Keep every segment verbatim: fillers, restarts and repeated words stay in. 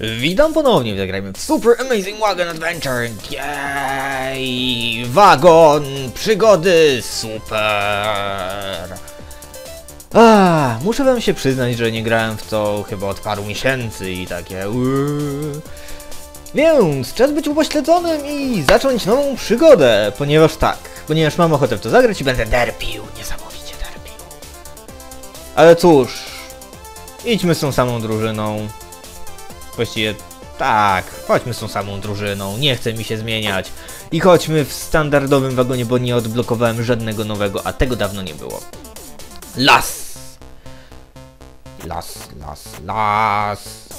Witam ponownie, zagrajmy w Super Amazing Wagon Adventure. Jej! Wagon przygody super! A, muszę wam się przyznać, że nie grałem w to chyba od paru miesięcy i takie uuu. Więc czas być upośledzonym i zacząć nową przygodę, ponieważ tak, ponieważ mam ochotę w to zagrać i będę derpił, niesamowicie derpił. Ale cóż, idźmy z tą samą drużyną. Właściwie tak, chodźmy z tą samą drużyną, nie chce mi się zmieniać. I chodźmy w standardowym wagonie, bo nie odblokowałem żadnego nowego, a tego dawno nie było. Las! Las, las, las.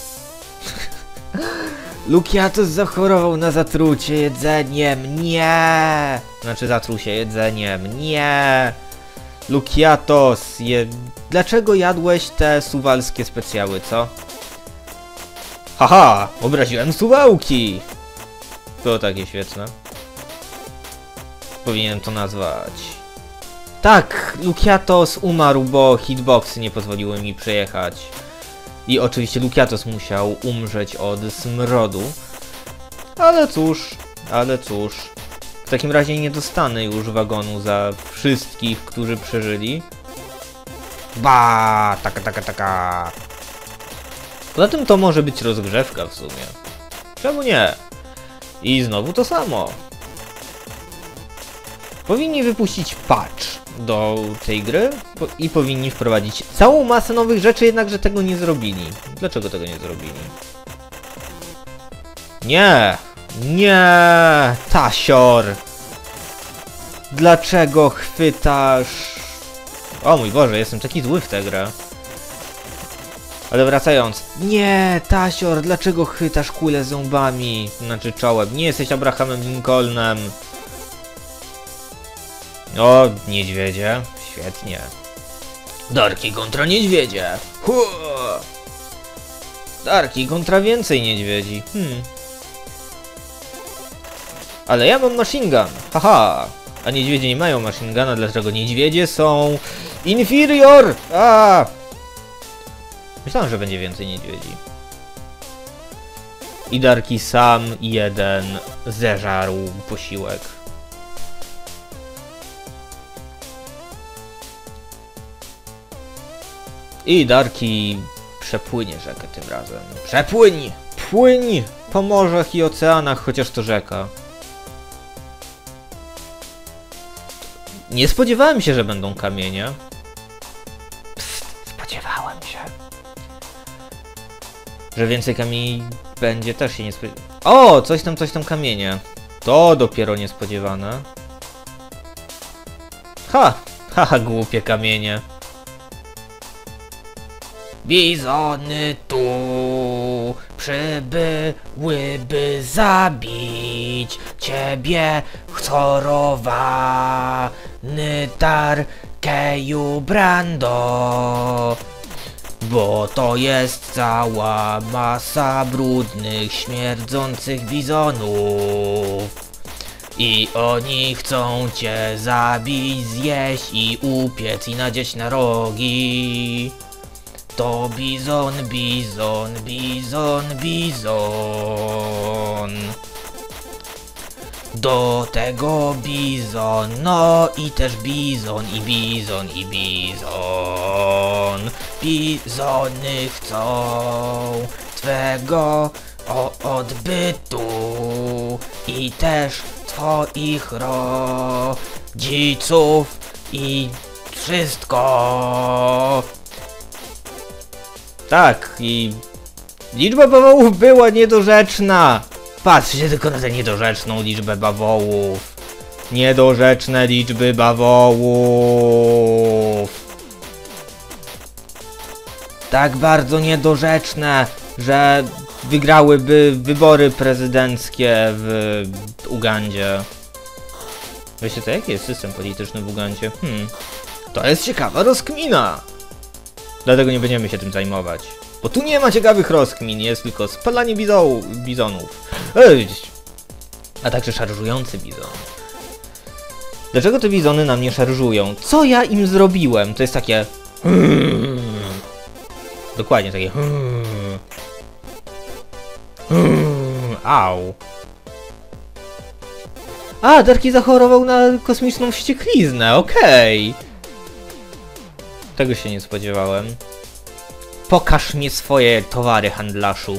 Lukiatos zachorował na zatrucie jedzeniem, nie! Znaczy zatruł się jedzeniem, nie! Lukiatos, je... dlaczego jadłeś te suwalskie specjały, co? Haha, obraziłem suwałki! To takie świetne. Powinienem to nazwać. Tak, Lukiatos umarł, bo hitboxy nie pozwoliły mi przejechać. I oczywiście Lukiatos musiał umrzeć od smrodu. Ale cóż, ale cóż. W takim razie nie dostanę już wagonu za wszystkich, którzy przeżyli. Ba, taka, taka, taka. Poza tym to może być rozgrzewka w sumie. Czemu nie? I znowu to samo. Powinni wypuścić patch do tej gry i powinni wprowadzić całą masę nowych rzeczy, jednakże tego nie zrobili. Dlaczego tego nie zrobili? Nie! Nie! Tasior! Dlaczego chwytasz... O mój Boże, jestem taki zły w tę grę. Ale wracając. Nie, Tasior, dlaczego chytasz kulę ząbami? Znaczy czołem. Nie jesteś Abrahamem Lincolnem. O, niedźwiedzie. Świetnie. Darki kontra niedźwiedzie. Hu! Darki kontra więcej niedźwiedzi. Hmm. Ale ja mam machine gun. Haha. A niedźwiedzie nie mają machine guna, dlaczego niedźwiedzie są inferior. A! Myślałem, że będzie więcej niedźwiedzi. I Darki sam jeden zeżarł posiłek. I Darki przepłynie rzekę tym razem. Przepłyń! Płyń po morzach i oceanach, chociaż to rzeka. Nie spodziewałem się, że będą kamienie. Psst, spodziewałem się. Że więcej kamieni będzie, też się nie spodziewałem. O, coś tam, coś tam kamienie. To dopiero niespodziewane. Ha! Haha, głupie kamienie. Bizony tu przybyły, by zabić ciebie, chorowany Tarkeju Brando. Bo to jest cała masa brudnych, śmierdzących bizonów. I oni chcą cię zabić, zjeść i upiec i nadzieć na rogi. To bizon, bizon, bizon, bizon. Do tego bizon, no i też bizon, i bizon, i bizon. Bizony chcą twego o odbytu i też twoich rodziców i wszystko. Tak, i liczba bawołów była niedorzeczna. Patrzcie tylko na tę niedorzeczną liczbę bawołów. Niedorzeczne liczby bawołów. Tak bardzo niedorzeczne, że wygrałyby wybory prezydenckie w Ugandzie. Wiecie to, jaki jest system polityczny w Ugandzie? Hmm, to jest ciekawa rozkmina. Dlatego nie będziemy się tym zajmować. Bo tu nie ma ciekawych rozkmin, jest tylko spalanie bizo bizonów. Ej! A także szarżujący bizon. Dlaczego te bizony na mnie szarżują? Co ja im zrobiłem? To jest takie... Dokładnie takie... Hmm, au. A, Darki zachorował na kosmiczną wściekliznę, okej. Okay. Tego się nie spodziewałem. Pokaż mi swoje towary, handlarzu.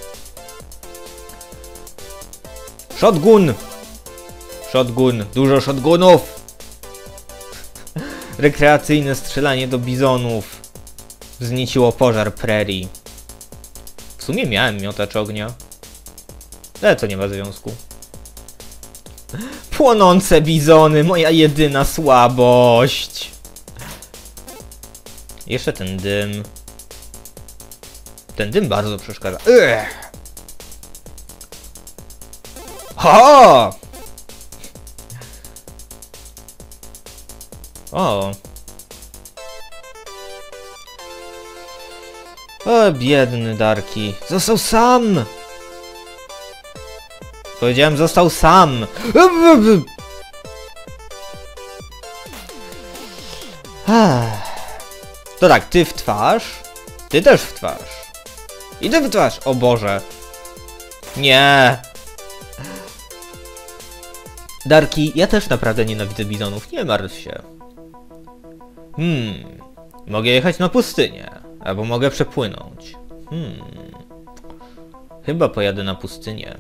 Shotgun! Shotgun, dużo shotgunów! Rekreacyjne strzelanie do bizonów. Wznieciło pożar prerii. W sumie miałem miotacz ognia. Ale to nie ma związku. Płonące bizony, moja jedyna słabość. Jeszcze ten dym. Ten dym bardzo przeszkadza. Ech. Ha! O. O, biedny Darki. Został sam! Powiedziałem, został sam! To tak, ty w twarz. Ty też w twarz. I ty w twarz! O Boże. Nie! Darki, ja też naprawdę nienawidzę bizonów, nie martw się. Hmm... Mogę jechać na pustynię. Albo mogę przepłynąć. Hmm... Chyba pojadę na pustynię.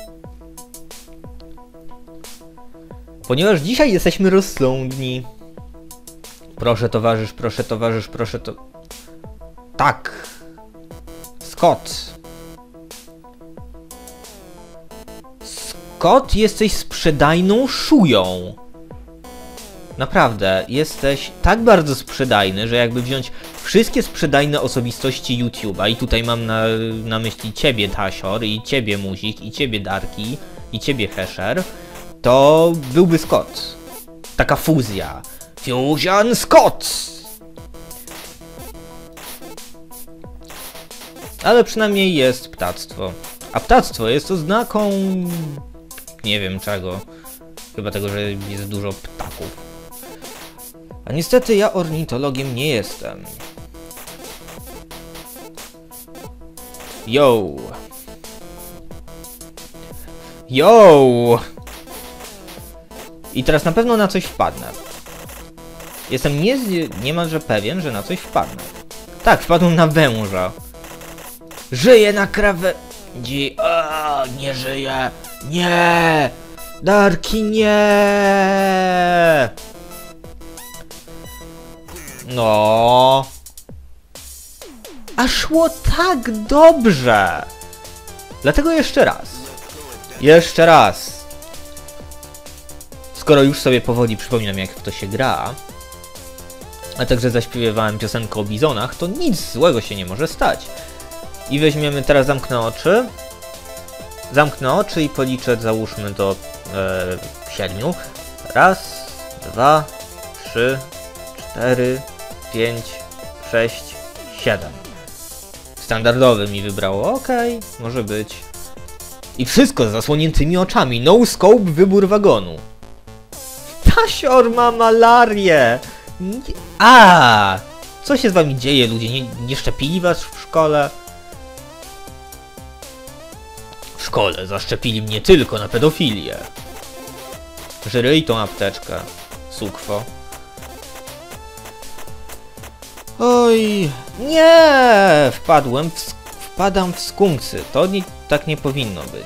Ponieważ dzisiaj jesteśmy rozsądni. Proszę towarzysz, proszę towarzysz, proszę to... Tak! Scott! Scott, jesteś sprzedajną szują! Naprawdę, jesteś tak bardzo sprzedajny, że jakby wziąć wszystkie sprzedajne osobistości YouTube'a i tutaj mam na, na myśli ciebie, Tasior, i ciebie, Muzik, i ciebie, Darki, i ciebie, Hesher, to byłby Scott. Taka fuzja. Fusion Scott! Ale przynajmniej jest ptactwo. A ptactwo jest oznaką... nie wiem czego. Chyba tego, że jest dużo ptaków. A niestety ja ornitologiem nie jestem. Yo! Yo! I teraz na pewno na coś wpadnę. Jestem nie, niemalże pewien, że na coś wpadnę. Tak, wpadłem na węża. Żyję na krawędzi. O, nie żyję. Nie! Darki, nie! No. A szło tak dobrze. Dlatego jeszcze raz. Jeszcze raz. Skoro już sobie powoli przypominam, jak w to się gra, a także zaśpiewałem piosenkę o bizonach, to nic złego się nie może stać. I weźmiemy teraz, zamknę oczy. Zamknę oczy i policzę, załóżmy do e, siedmiu. Raz, dwa, trzy, cztery, pięć, sześć, siedem. Standardowy mi wybrało, okej, okay, może być. I wszystko z zasłoniętymi oczami, no scope, wybór wagonu. Tasior ma malarię! A, co się z wami dzieje, ludzie? Nie, nie szczepili was w szkole? W szkole zaszczepili mnie tylko na pedofilię. Żryj tą apteczkę, sukwo. Oj, nie! Wpadłem w, wpadam w skunksy. To nie, tak nie powinno być.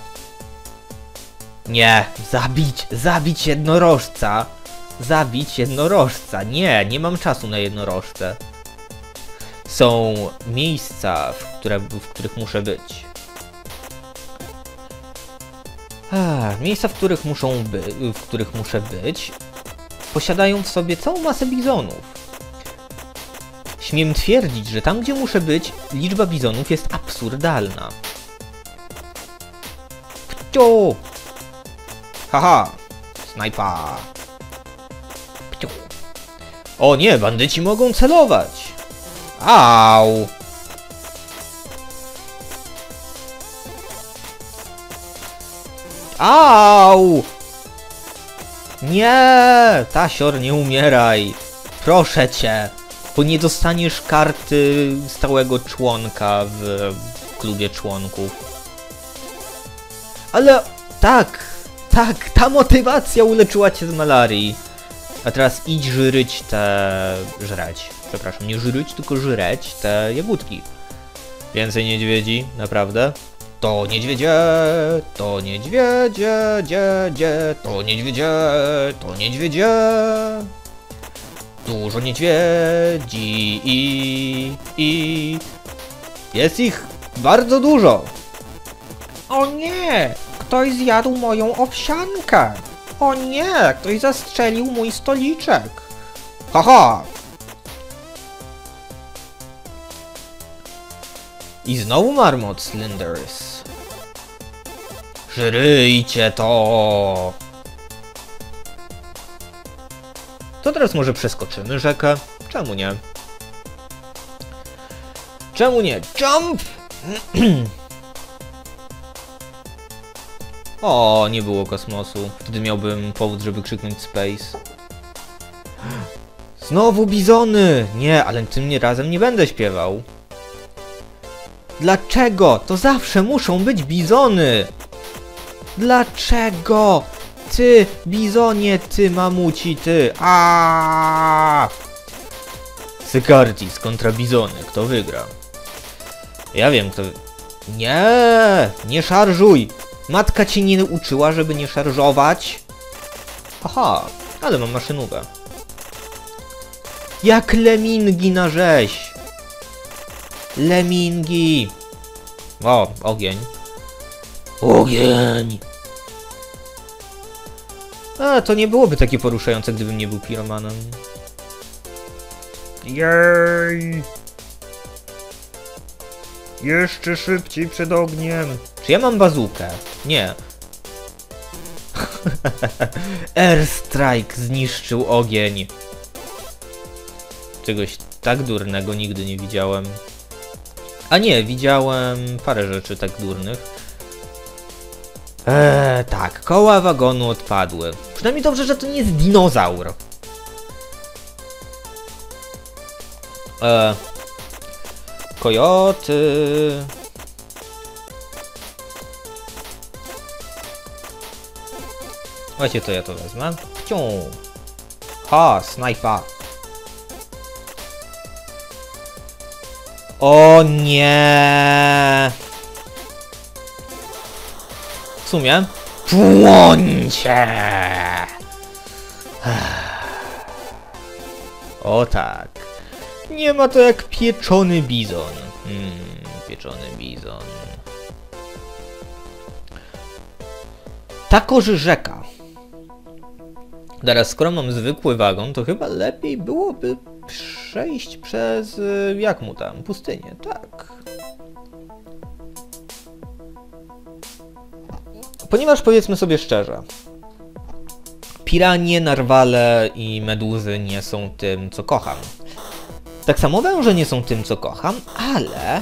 Nie, zabić, zabić jednorożca. Zabić jednorożca. Nie, nie mam czasu na jednorożce. Są miejsca, w, które, w których muszę być. Ah, miejsca, w których muszą by, w których muszę być, posiadają w sobie całą masę bizonów. Śmiem twierdzić, że tam, gdzie muszę być, liczba bizonów jest absurdalna. Pciu! Haha! Snajpa! Pciu! O nie, bandyci mogą celować! Au! Au! Nie! Tasior, nie umieraj! Proszę cię! Bo nie dostaniesz karty stałego członka w klubie członków. Ale tak, tak, ta motywacja uleczyła cię z malarii. A teraz idź żryć te... żreć. Przepraszam, nie żryć, tylko żreć te jagódki. Więcej niedźwiedzi, naprawdę. To niedźwiedzie, to niedźwiedzie, dzie, dzie, to niedźwiedzie, to niedźwiedzie. Dużo niedźwiedzi i... i... jest ich bardzo dużo. O nie! Ktoś zjadł moją owsiankę! O nie! Ktoś zastrzelił mój stoliczek! Haha! I znowu marmot Slenders. Żryjcie to! To teraz może przeskoczymy rzekę? Czemu nie? Czemu nie? Jump! O, nie było kosmosu. Wtedy miałbym powód, żeby krzyknąć space. Znowu bizony! Nie, ale tym razem nie będę śpiewał. Dlaczego? To zawsze muszą być bizony! Dlaczego? Ty, bizonie, ty, mamuci, ty. Aaaa! Sykartis kontra bizony. Kto wygra? Ja wiem, kto... Nie! Nie szarżuj! Matka cię nie uczyła, żeby nie szarżować? Aha, ale mam maszynówkę. Jak lemingi na rzeź! Lemingi! O, ogień. Ogień! A, to nie byłoby takie poruszające, gdybym nie był piromanem. Jej! Jeszcze szybciej przed ogniem. Czy ja mam bazukę? Nie. Airstrike zniszczył ogień. Czegoś tak durnego nigdy nie widziałem. A nie, widziałem parę rzeczy tak durnych. Eee, tak, koła wagonu odpadły. Przynajmniej dobrze, że to nie jest dinozaur. Eee, kojoty... Wiecie, to ja to wezmę. Pciu. Ha, snajpa. O nie! W sumie... Płońcie! O tak. Nie ma to jak pieczony bizon. Hmm, pieczony bizon. Takoż rzeka. Teraz, skoro mam zwykły wagon, to chyba lepiej byłoby przejść przez... jak mu tam? Pustynię, tak. Ponieważ powiedzmy sobie szczerze, piranie, narwale i meduzy nie są tym, co kocham. Tak samo węże nie są tym, co kocham, ale...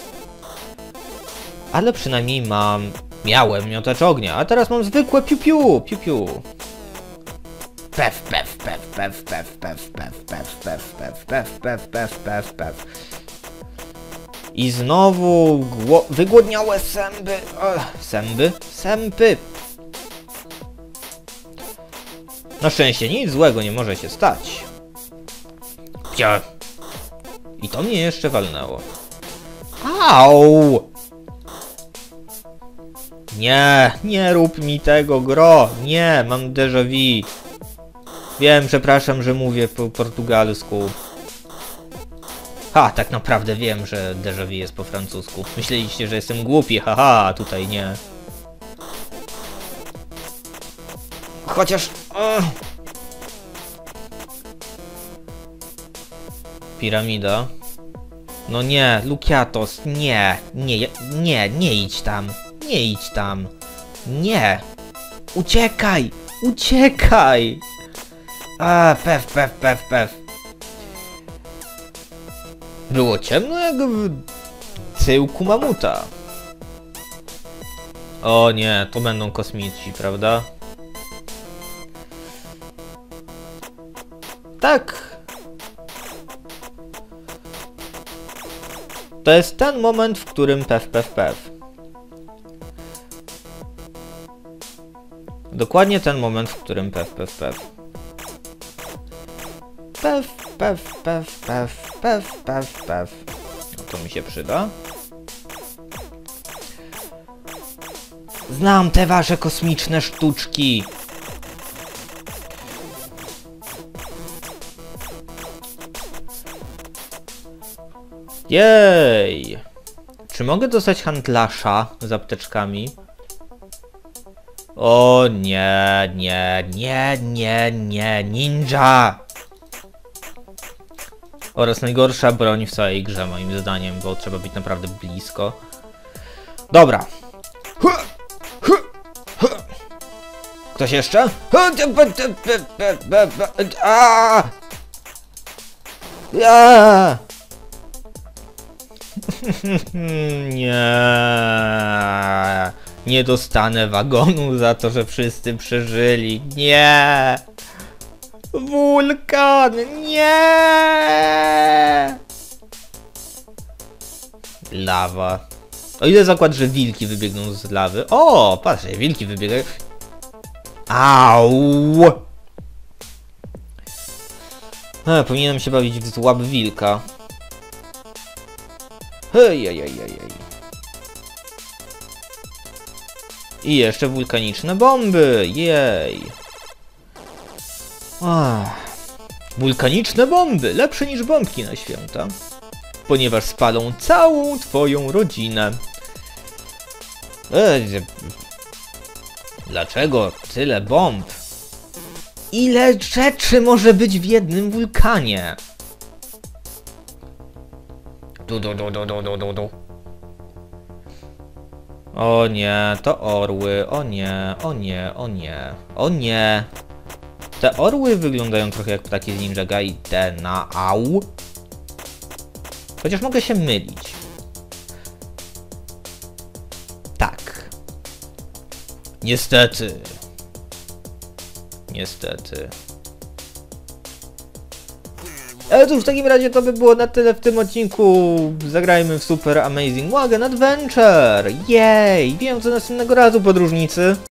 Ale przynajmniej mam... Miałem miotacz ognia, a teraz mam zwykłe piu-piu, piu-piu. Pef, pef, pef, pef, pef, pef, pef, pef, pef, pef, pef, pef, pef, pef, pef. I znowu wygłodniałe sęby. Ech, sęby? Sępy. Na szczęście nic złego nie może się stać. Pcia. I to mnie jeszcze walnęło. Au! Nie, nie rób mi tego, gro. Nie, mam déjà vu. Wiem, przepraszam, że mówię po portugalsku. Ha, tak naprawdę wiem, że déjà vu jest po francusku. Myśleliście, że jestem głupi, haha, tutaj nie. Chociaż... Uh. Piramida. No nie, Lukiatos, nie, nie, nie, nie idź tam. Nie idź tam. Nie. Uciekaj, uciekaj. A, pef, pef, pef, pef. Było ciemno jak w tyłku mamuta. O nie, to będą kosmici, prawda? Tak. To jest ten moment, w którym pef, pef, pef. Dokładnie ten moment, w którym pef, pef, pef. Pef, pef, pef, pef, pef, pef, pef. No to mi się przyda. Znam te wasze kosmiczne sztuczki. Jej! Czy mogę dostać handlarza z apteczkami? O nie, nie, nie, nie, nie, ninja! Oraz najgorsza broń w całej grze moim zdaniem, bo trzeba być naprawdę blisko. Dobra. Ktoś jeszcze? Nie. Nie dostanę wagonu za to, że wszyscy przeżyli. Nie. Wulkan. Nie. Lawa. O ile zakład, że wilki wybiegną z lawy. O, patrzcie, wilki wybiegają. Au! A, powinienem się bawić w łap wilka. Hej, hej, hej, hej. I jeszcze wulkaniczne bomby. Jej. Ach. Wulkaniczne bomby. Lepsze niż bombki na święta. Ponieważ spalą całą twoją rodzinę. Ej, dlaczego tyle bomb? Ile rzeczy może być w jednym wulkanie? Du, du, du, du, du, du, du. O nie, to orły. O nie, o nie, o nie, o nie. Te orły wyglądają trochę jak ptaki z Ninja Gaidena. Au. Chociaż mogę się mylić. Tak. Niestety. Niestety. Ale cóż, w takim razie to by było na tyle w tym odcinku. Zagrajmy w Super Amazing Wagon Adventure. Jej! Wiem co następnego razu, podróżnicy.